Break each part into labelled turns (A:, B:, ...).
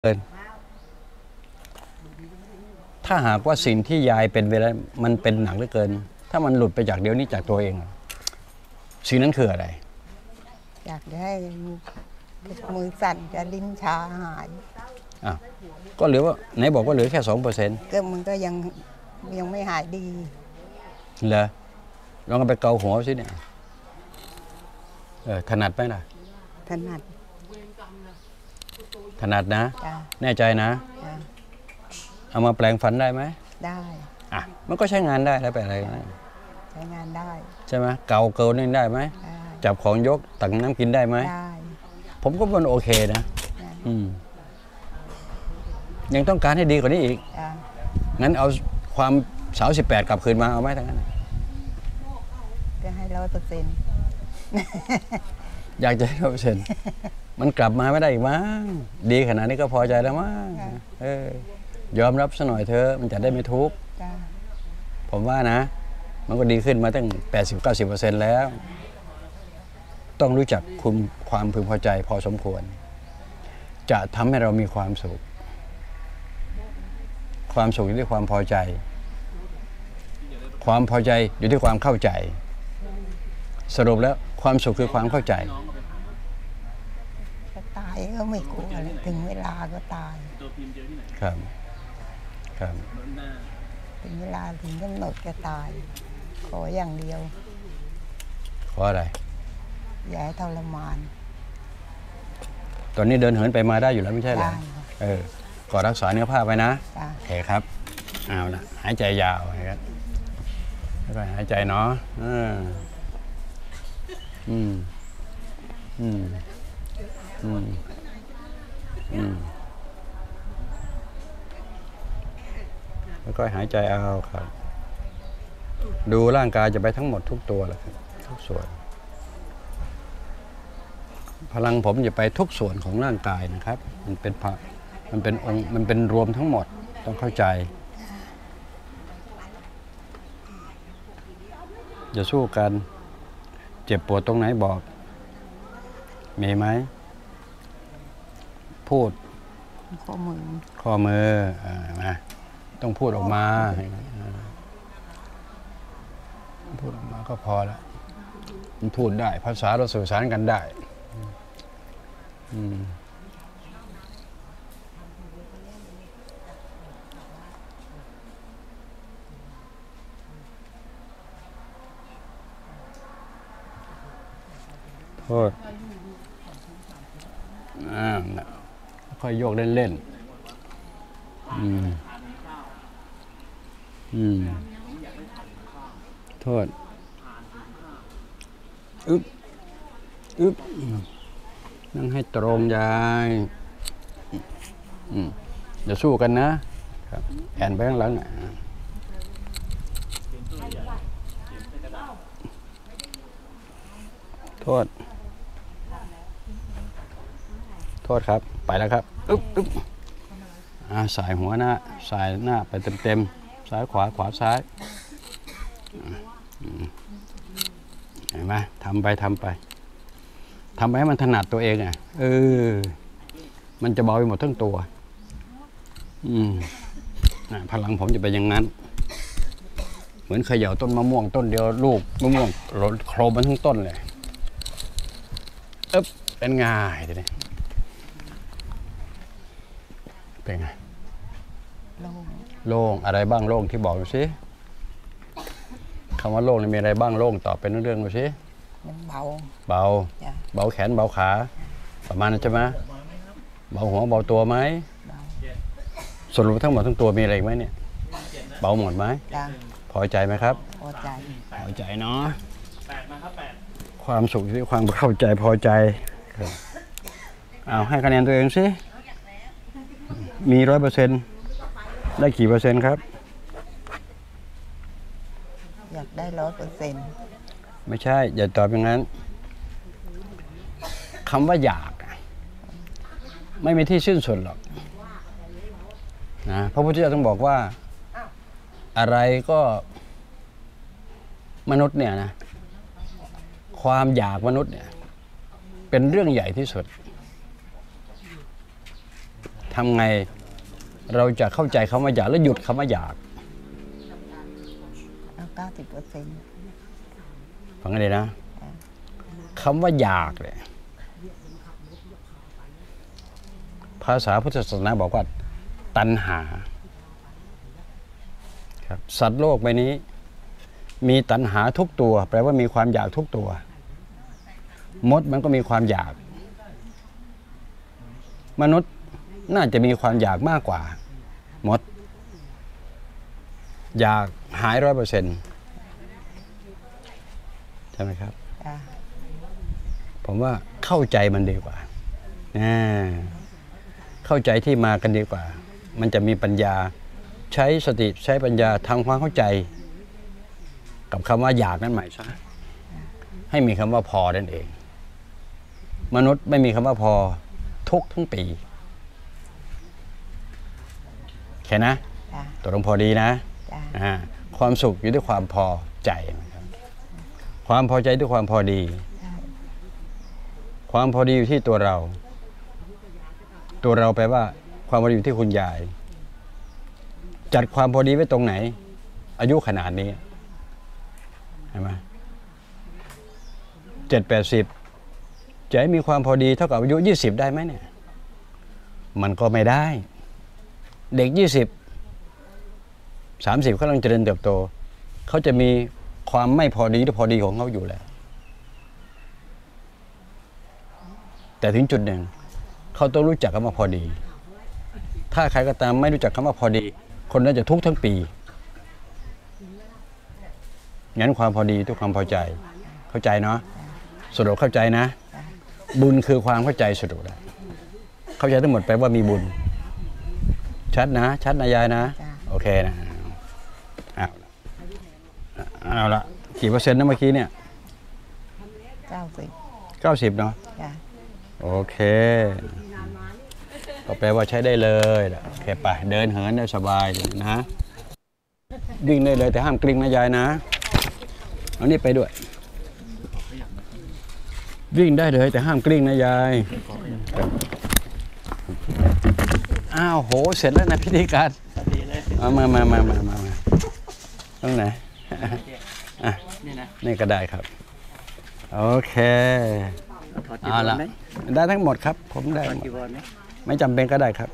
A: ถ้าหากว่าสิ่งที่ยายเป็นไปแล้วมันเป็นหนักเหลือเกินถ้ามันหลุดไปจากเดี๋ยวนี้จากตัวเองสิ่งนั้นคืออะไร
B: อยากให้มือสั่นจะลิ้นชาหาย
A: ก็เหลือว่าไหนบอกว่าเหลือแค่ 2%
B: ก็มันก็ยังไม่หายดี
A: เหรอลองไปเกาหัวสิเนี่ยถนัดไหมล่ะ
B: ถนัด
A: นะแน่ใจนะเอามาแปลงฟันได้ไหม
B: ได้
A: มันก็ใช้งานได้แล้วไปอะไร
B: ใช้งานได้
A: ใช่ไหมเกานี่ได้ไหมจับของยกตักน้ำกินได้ไหม
B: ได้
A: ผมก็มันโอเคนะยังต้องการให้ดีกว่านี้อีกงั้นเอาความสาว18กลับคืนมาเอาไหมทั้งนั้น
B: จะให้100%
A: อยากจะให้100%มันกลับมาไม่ได้อีกมั้งดีขนาดนี้ก็พอใจแล้วมั้งยอมรับซะหน่อยเธอมันจะได้ไม่ทุกข์ผมว่านะมันก็ดีขึ้นมาตั้ง 80-90% แล้วต้องรู้จักคุมความพึงพอใจพอสมควรจะทำให้เรามีความสุขอยู่ที่ความพอใจความพอใจอยู่ที่ความเข้าใจสรุปแล้วความสุขคือความเข้าใจ
B: จะตายก็ไม่กลัวเลยถึงเวลาก็ตาย
A: ครับ
B: ถึงเวลาถึงกำหนดจะตายขออย่างเดียว
A: ขออะไร
B: อย่าให้ทรมาน
A: ตอนนี้เดินเหินไปมาได้อยู่แล้วไม่ใช่เหรอก็รักษาเนื้อผ้าไปนะโอเคครับเอาละหายใจยาวนะครับแล้วก็หายใจเนาะแล้วก็หายใจเอาครับดูร่างกายจะไปทั้งหมดทุกตัวแหละครับทุกส่วนพลังผมจะไปทุกส่วนของร่างกายนะครับมันเป็นองค์มันเป็นรวมทั้งหมดต้องเข้าใจอย่าสู้กันเจ็บปวดตรงไหนบอกมีไหมพูด
B: ข้อมื
A: อนะต้องพูดออกมาพูดออกมาก็พอแล้วมันพูดได้ภาษาเราสื่อสารกันได้โทษค่อยโยกเล่นโทษอึ๊บนั่งให้ตรงยายอย่าสู้กันนะครับแอนไปข้างหลังโทษครับไปแล้วครับอึ๊บสายหัวหน้าสายหน้าไปเต็มซ้ายขวาซ้ายเห็นไหมทำไปให้มันถนัดตัวเองมันจะเบาไปหมดทั้งตัวพลังผมจะเป็นอย่างนั้นเหมือนเขย่าต้นมะม่วงต้นเดียวลูกมะม่วงโครมมันทั้งต้นเลยเป็นง่ายทีนี้เป็นไงโล่งอะไรบ้างโล่งที่บอกดูสิคำว่าโล่งมีอะไรบ้างโล่งตอบเป็นเรื่องดูสิ
B: มันเบ
A: าแขนเบาขาประมาณนั้นใช่ไหมเบาหัวเบาตัวไหมสรุปทั้งหมดทั้งตัวมีอะไรไหมเนี่ยเบาหมดไหมพอใจไหมครับ
B: พอ
A: ใจเนาะความสุขที่ความเข้าใจพอใจเอาให้คะแนนตัวเองสิมี 100% ได้กี่%ครับ
B: อยากได้100%
A: ไม่ใช่อย่าตอบอย่างนั้นคำว่าอยากไม่มีที่สิ้นสุดหรอกนะพระพุทธเจ้าต้องบอกว่าอะไรก็มนุษย์เนี่ยนะความอยากมนุษย์เนี่ยเป็นเรื่องใหญ่ที่สุดทำไงเราจะเข้าใจคำว่าอยากและหยุดคำว่าอยาก
B: เอา90%
A: ฟังกันเลยนะคำว่าอยากเนี่ยภาษาพุทธศาสนาบอกว่าตัณหาครับสัตว์โลกใบนี้มีตัณหาทุกตัวแปลว่ามีความอยากทุกตัวมดมันก็มีความอยากมนุษย์น่าจะมีความอยากมากกว่ามดอยากหาย100%ใช่ไหมครับ
B: จ้ะ
A: ผมว่าเข้าใจมันดีกว่าเข้าใจที่มากันดีกว่ามันจะมีปัญญาใช้สติใช้ปัญญาทำความเข้าใจกับคำว่าอยากนั้นใหม่ซะให้มีคำว่าพอนั่นเองมนุษย์ไม่มีคำว่าพอทุกทั้งปีแค่นะ
B: จ้ะ
A: ตัวลงพอดีนะ
B: จ้ะ
A: ความสุขอยู่ด้วยความพอใจนะครับความพอใจด้วยความพอดี ความพอดีอยู่ที่ตัวเราแปลว่าความพอดีอยู่ที่คุณยายจัดความพอดีไว้ตรงไหนอายุขนาดนี้เห็นไหม70-80จะให้มีความพอดีเท่ากับอายุ20ได้ไหมเนี่ยมันก็ไม่ได้เด็ก20-30เขากำลังเจริญเติบโตเขาจะมีความไม่พอดีหรือพอดีของเขาอยู่แล้วแต่ถึงจุดหนึ่งเขาต้องรู้จักคำว่าพอดีถ้าใครก็ตามไม่รู้จักคำว่าพอดีคนนั้นจะทุกข์ทั้งปีงั้นความพอดีทุกความพอใจเข้าใจเนาะสรุปเข้าใจนะบุญคือความเข้าใจสรุปแล้วเข้าใจทั้งหมดแปลว่ามีบุญชัดนะชัดนะยายนะโอเคนะเอาละกี่เปอร์เซ็นต์นะเมื่อกี้เนี่ย90เนาะ
B: จ้ะ
A: โอเคก็แปลว่าใช้ได้เลยโอเคไปเดินเหินได้สบายเลยนะวิ่งได้เลยแต่ห้ามกลิ้งนะยายนะเอานี่ไปด้วยวิ่งได้เลยแต่ห้ามกลิ้งนะยายอ้าวโหเสร็จแล้วนะพิธีการมาตรงไหนนี่ก็ได้ครับโอเคเอาละได้ทั้งหมดครับผมได้ไม่จำเป็นก็ได้ครับ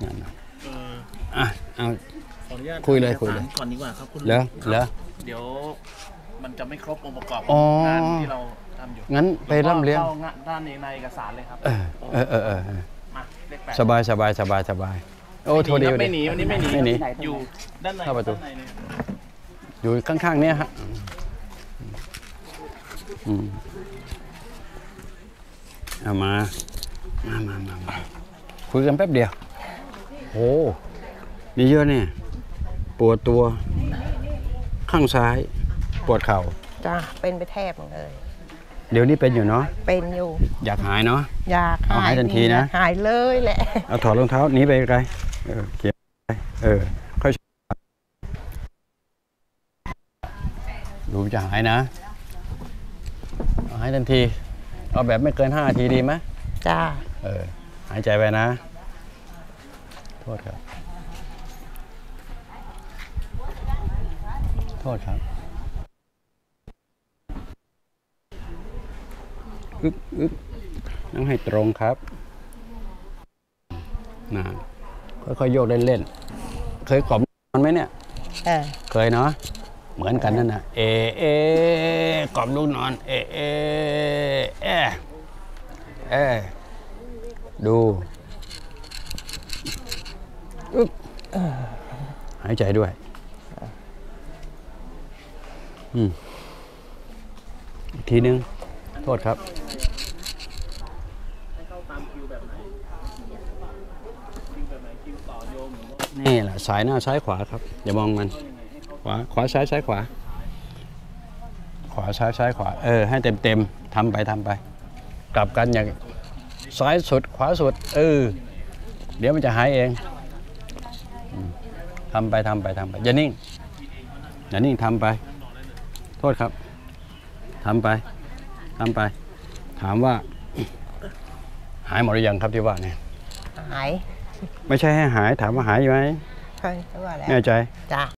A: เอาคุยเลยก่อนดีกว่าครับคุณเหรอเ
C: ดี๋ยวมันจะไม่ครบองค์ประกอบ
A: อ๋อ
C: งานที่เราทำอยู่
A: งั้นไปร่ำเรียน
C: เข้างานด้านในเอกสารเลยครับมาเลข 8
A: สบายโอ้โทษดี
C: ไม่หนีวันนี้ไม่หนีอยู่ด้านใน
A: เข้าประตู
C: ด้านในเนี่ย
A: อยู่ข้างๆเนี้ยฮะเอามาคุยกันแป๊บเดียวโอ้มีเยอะเนี่ยปวดตัวข้างซ้ายปวดเข่า
B: จ้ะเป็นไปแทบหมดเลย
A: เดี๋ยวนี้เป็นอยู่เนาะ
B: เป็นอยู่
A: อยากหายเนาะ
B: อยาก
A: เอาหายทันทีนะ
B: หายเลยแหละ
A: เอาถอดรองเท้าหนีไปไกลเก็บไปค่อยดูจะหายนะเอาหายทันทีเอาแบบไม่เกิน5 นาทีดีไหม
B: จ้า
A: หายใจไปนะโทษครับนั่งให้ตรงครับนะค่อยๆโยกเล่นๆเคยกล่อมมันไหมเนี่ยเคยเนาะเหมือนกันนั่นนะกล่อมลูกนอนดูหายใจด้วยอีกทีนึงโทษครับนี่แหละสายหน้าซ้ายขวาครับอย่ามองมันขวาซ้ายขวาซ้ายขวาให้เต็มทำไปกลับกันอย่างซ้ายสุดขวาสุดเดี๋ยวมันจะหายเองทำไปอย่านิ่งทำไปโทษครับทำไปถามว่าหายหมดหรือยังครับที่ว่าเนี่ย
B: หาย
A: ไม่ใช่ให้หายถามว่าหายไหม
B: ใช่ว่าแล้ว
A: แน่ใจ
B: จ้ะ